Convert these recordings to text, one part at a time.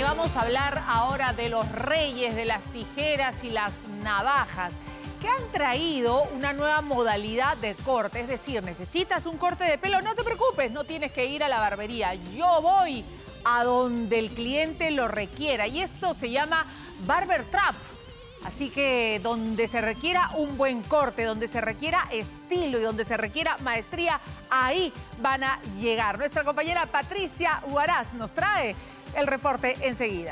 vamos a hablar ahora de los reyes de las tijeras y las navajas, que han traído una nueva modalidad de corte. Es decir, necesitas un corte de pelo, no te preocupes, no tienes que ir a la barbería. Yo voy a donde el cliente lo requiera. Y esto se llama Barber Trap. Así que donde se requiera un buen corte, donde se requiera estilo y donde se requiera maestría, ahí van a llegar. Nuestra compañera Patricia Huaraz nos trae el reporte enseguida.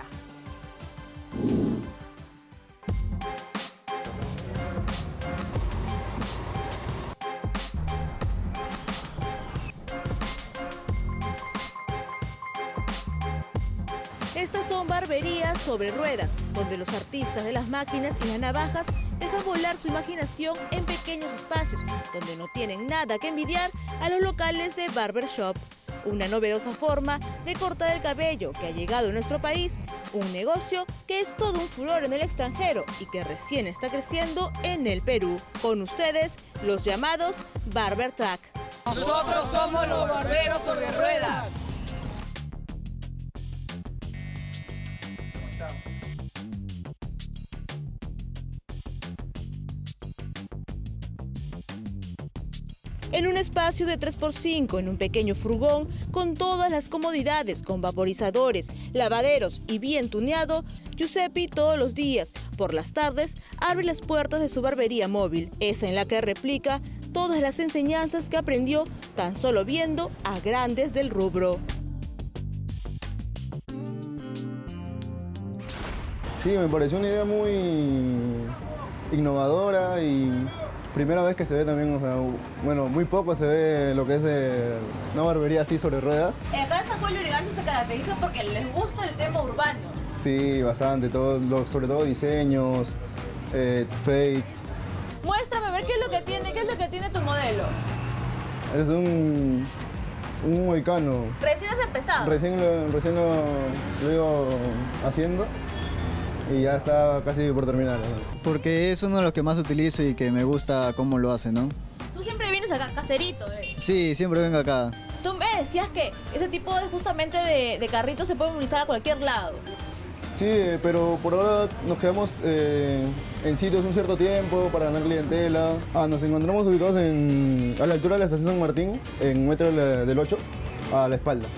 Estas son barberías sobre ruedas, donde los artistas de las máquinas y las navajas dejan volar su imaginación en pequeños espacios, donde no tienen nada que envidiar a los locales de barbershop. Una novedosa forma de cortar el cabello que ha llegado a nuestro país, un negocio que es todo un furor en el extranjero y que recién está creciendo en el Perú. Con ustedes, los llamados Barber Track. Nosotros somos los barberos sobre ruedas. En un espacio de 3x5, en un pequeño furgón, con todas las comodidades, con vaporizadores, lavaderos y bien tuneado, Giuseppe todos los días, por las tardes, abre las puertas de su barbería móvil, esa en la que replica todas las enseñanzas que aprendió tan solo viendo a grandes del rubro. Sí, me pareció una idea muy innovadora y primera vez que se ve también, o sea, bueno, muy poco se ve lo que es una barbería así sobre ruedas. Acá en San Juan Lurigancho se caracteriza porque les gusta el tema urbano. Sí, bastante, sobre todo diseños, fades. Muéstrame a ver qué es lo que tiene tu modelo. Es un mohicano. Recién has empezado. Recién lo iba haciendo y ya está casi por terminar, ¿no? Porque es uno de los que más utilizo y que me gusta cómo lo hace, ¿no? Tú siempre vienes acá, caserito, ¿eh? Sí, siempre vengo acá. Tú me decías que ese tipo justamente de carritos se puede utilizar a cualquier lado. Sí, pero por ahora nos quedamos en sitios un cierto tiempo para ganar clientela. Nos encontramos ubicados a la altura de la estación San Martín, en metro del 8, a la espalda.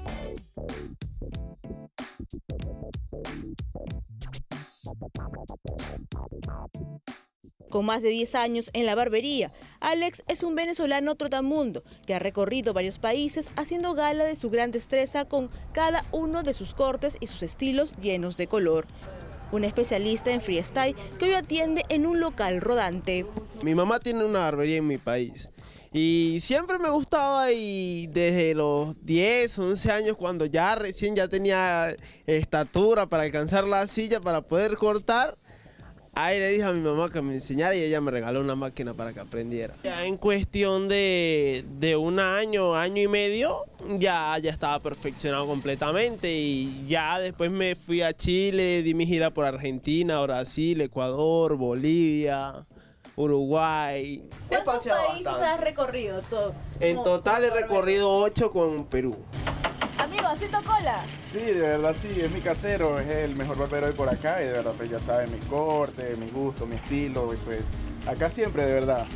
Con más de 10 años en la barbería, Alex es un venezolano trotamundo que ha recorrido varios países haciendo gala de su gran destreza con cada uno de sus cortes y sus estilos llenos de color. Un especialista en freestyle que hoy atiende en un local rodante. Mi mamá tiene una barbería en mi país y siempre me gustaba, y desde los 10, 11 años, cuando recién tenía estatura para alcanzar la silla para poder cortar, ahí le dije a mi mamá que me enseñara y ella me regaló una máquina para que aprendiera. Ya en cuestión de un año, año y medio, ya estaba perfeccionado completamente, y ya después me fui a Chile, di mi gira por Argentina, Brasil, Ecuador, Bolivia, Uruguay. ¿Cuántos países has recorrido todo? En total he recorrido 8 con Perú. Amigo, ¿haciendo cola? Sí, de verdad sí, es mi casero, es el mejor barbero hoy por acá y de verdad pues ya saben mi corte, mi gusto, mi estilo y pues acá siempre de verdad.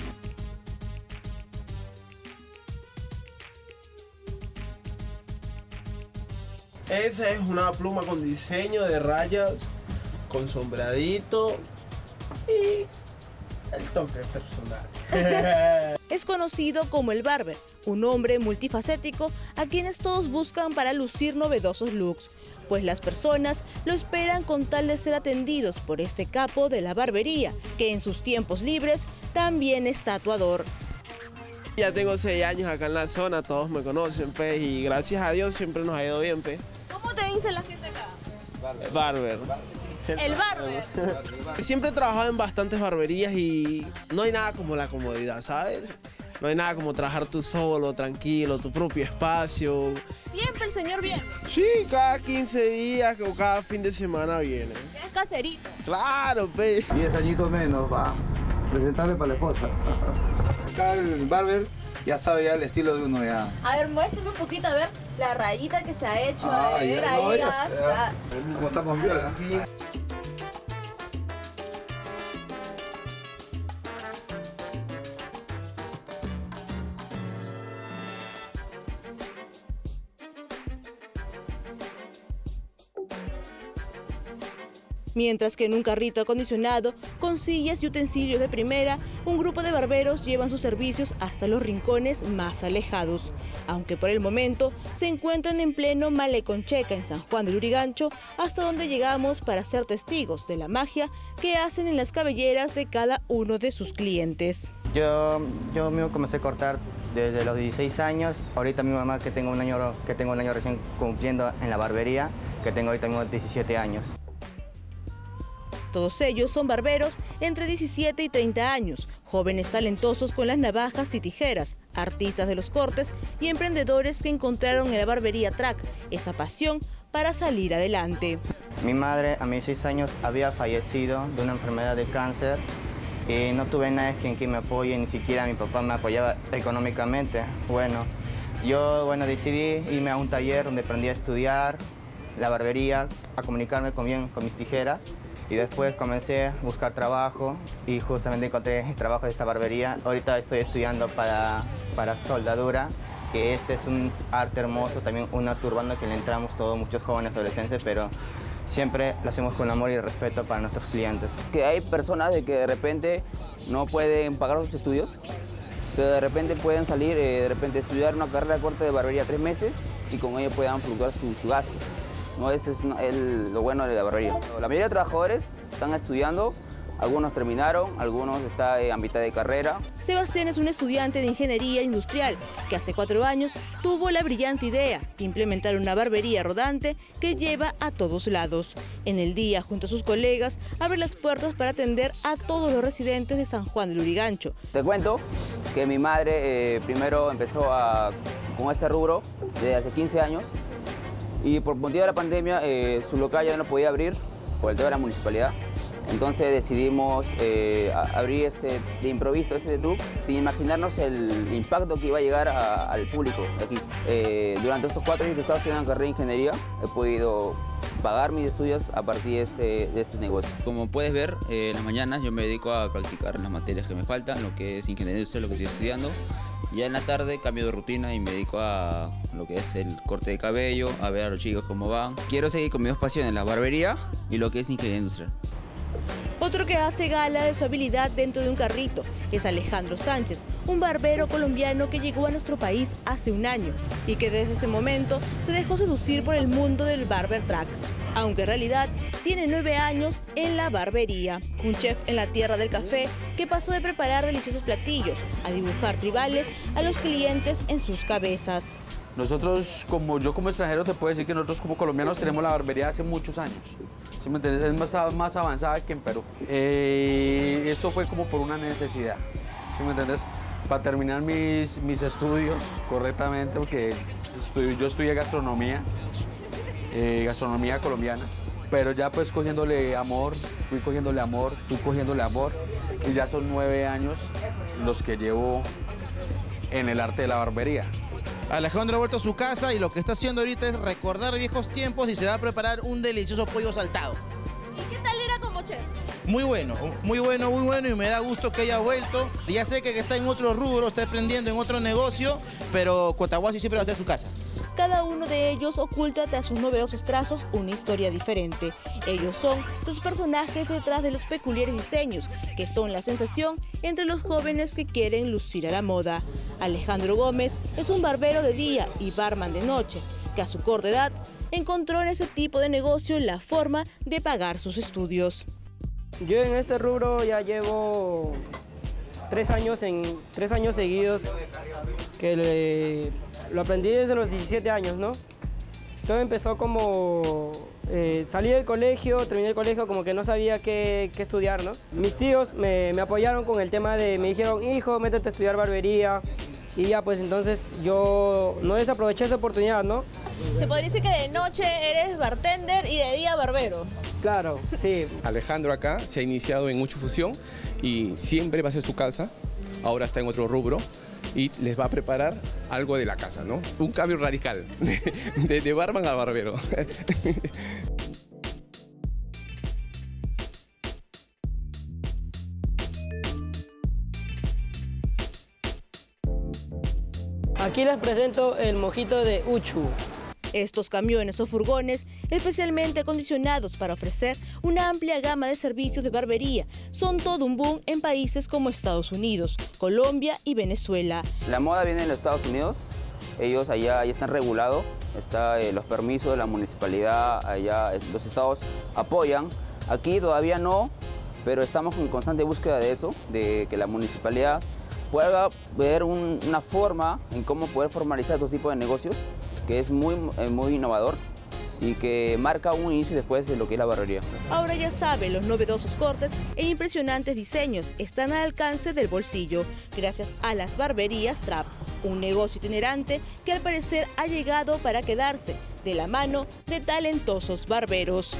Esa es una pluma con diseño de rayas, con sombradito y el toque personal. Es conocido como el barber, un hombre multifacético a quienes todos buscan para lucir novedosos looks, pues las personas lo esperan con tal de ser atendidos por este capo de la barbería, que en sus tiempos libres también es tatuador. Ya tengo 6 años acá en la zona, todos me conocen, pues, y gracias a Dios siempre nos ha ido bien, pues. ¿Cómo te dice la gente acá? Barber. El barber. Siempre he trabajado en bastantes barberías y no hay nada como la comodidad, ¿sabes? No hay nada como trabajar tú solo, tranquilo, tu propio espacio. Siempre el señor viene. Sí, cada 15 días o cada fin de semana viene. Es caserito. Claro, pues. 10 añitos menos, va. Presentarle para la esposa. Acá el barber ya sabe ya el estilo de uno ya. A ver, muéstrame un poquito, a ver, la rayita que se ha hecho. A ver, ya, ahí no, ya está. ¿Cómo estamos, Viola? Mientras que en un carrito acondicionado, con sillas y utensilios de primera, un grupo de barberos llevan sus servicios hasta los rincones más alejados. Aunque por el momento se encuentran en pleno Malecón Checa, en San Juan del Lurigancho, hasta donde llegamos para ser testigos de la magia que hacen en las cabelleras de cada uno de sus clientes. Yo mismo comencé a cortar desde los 16 años. Ahorita mi mamá, que tengo un año recién cumpliendo en la barbería, que tengo ahorita mismo 17 años. Todos ellos son barberos entre 17 y 30 años, jóvenes talentosos con las navajas y tijeras, artistas de los cortes y emprendedores que encontraron en la barbería Track esa pasión para salir adelante. Mi madre a mis 6 años había fallecido de una enfermedad de cáncer y no tuve nadie quien me apoye, ni siquiera mi papá me apoyaba económicamente. Yo decidí irme a un taller donde aprendí a estudiar la barbería, a comunicarme bien con mis tijeras. Y después comencé a buscar trabajo y justamente encontré el trabajo de esta barbería. Ahorita estoy estudiando para soldadura, que este es un arte hermoso, también un arte urbano que le entramos todos, muchos jóvenes adolescentes, pero siempre lo hacemos con amor y respeto para nuestros clientes. Que hay personas de que de repente no pueden pagar sus estudios, que de repente pueden salir, estudiar una carrera de corte de barbería 3 meses y con ello puedan fluctuar sus gastos. No, ese es lo bueno de la barbería. La mayoría de trabajadores están estudiando, algunos terminaron, algunos están a mitad de carrera. Sebastián es un estudiante de ingeniería industrial que hace 4 años tuvo la brillante idea de implementar una barbería rodante que lleva a todos lados. En el día, junto a sus colegas, abre las puertas para atender a todos los residentes de San Juan del Lurigancho. Te cuento que mi madre primero empezó con este rubro desde hace 15 años. Y por motivo de la pandemia, su local ya no podía abrir por el tema de la municipalidad. Entonces decidimos abrir de improviso ese truco sin imaginarnos el impacto que iba a llegar al público de aquí. Durante estos 4 años que he estado estudiando carrera de ingeniería, he podido pagar mis estudios a partir de este negocio. Como puedes ver, en las mañanas yo me dedico a practicar las materias que me faltan, lo que es ingeniería industrial, lo que estoy estudiando. Ya en la tarde cambio de rutina y me dedico a lo que es el corte de cabello, a ver a los chicos cómo van. Quiero seguir con mis 2 pasiones, la barbería y lo que es ingeniería industrial. Otro que hace gala de su habilidad dentro de un carrito es Alejandro Sánchez, un barbero colombiano que llegó a nuestro país hace 1 año y que desde ese momento se dejó seducir por el mundo del barber track, aunque en realidad tiene 9 años en la barbería. Un chef en la tierra del café que pasó de preparar deliciosos platillos a dibujar tribales a los clientes en sus cabezas. Nosotros, yo como extranjero te puedo decir que nosotros como colombianos tenemos la barbería hace muchos años. ¿Sí me entiendes? Es más avanzada que en Perú. Esto fue como por una necesidad. ¿Sí me entiendes? Para terminar mis estudios correctamente, porque yo estudié gastronomía, gastronomía colombiana. Pero ya pues cogiéndole amor, fui cogiéndole amor, y ya son 9 años los que llevo en el arte de la barbería. Alejandro ha vuelto a su casa y lo que está haciendo ahorita es recordar viejos tiempos y se va a preparar un delicioso pollo saltado. ¿Y qué tal era como chef? Muy bueno y me da gusto que haya vuelto. Ya sé que está en otro rubro, está emprendiendo en otro negocio, pero Cotahuasi siempre va a ser su casa. Cada uno de ellos oculta tras sus novedosos trazos una historia diferente. Ellos son los personajes detrás de los peculiares diseños, que son la sensación entre los jóvenes que quieren lucir a la moda. Alejandro Gómez es un barbero de día y barman de noche, que a su corta edad encontró en ese tipo de negocio la forma de pagar sus estudios. Yo en este rubro ya llevo 3 años seguidos que lo aprendí desde los 17 años, ¿no? Todo empezó como salí del colegio, terminé el colegio como que no sabía qué estudiar, ¿no? Mis tíos me apoyaron con el tema me dijeron, hijo, métete a estudiar barbería. Y ya pues entonces yo no desaproveché esa oportunidad, ¿no? Se podría decir que de noche eres bartender y de día barbero. Claro, sí. Alejandro acá se ha iniciado en Mucho Fusión y siempre va a ser su casa. Ahora está en otro rubro. y les va a preparar algo de la casa, ¿no? Un cambio radical, de barman a barbero. Aquí les presento el mojito de Uchu. Estos camiones o furgones, especialmente acondicionados para ofrecer una amplia gama de servicios de barbería, son todo un boom en países como Estados Unidos, Colombia y Venezuela. La moda viene de los Estados Unidos, ellos allá ya están regulados, los permisos de la municipalidad, allá los estados apoyan. Aquí todavía no, pero estamos en constante búsqueda de eso, de que la municipalidad pueda ver una forma en cómo poder formalizar estos tipos de negocios, que es muy innovador y que marca un inicio después de lo que es la barbería. Ahora ya saben, los novedosos cortes e impresionantes diseños están al alcance del bolsillo gracias a las barberías Trap, un negocio itinerante que al parecer ha llegado para quedarse de la mano de talentosos barberos.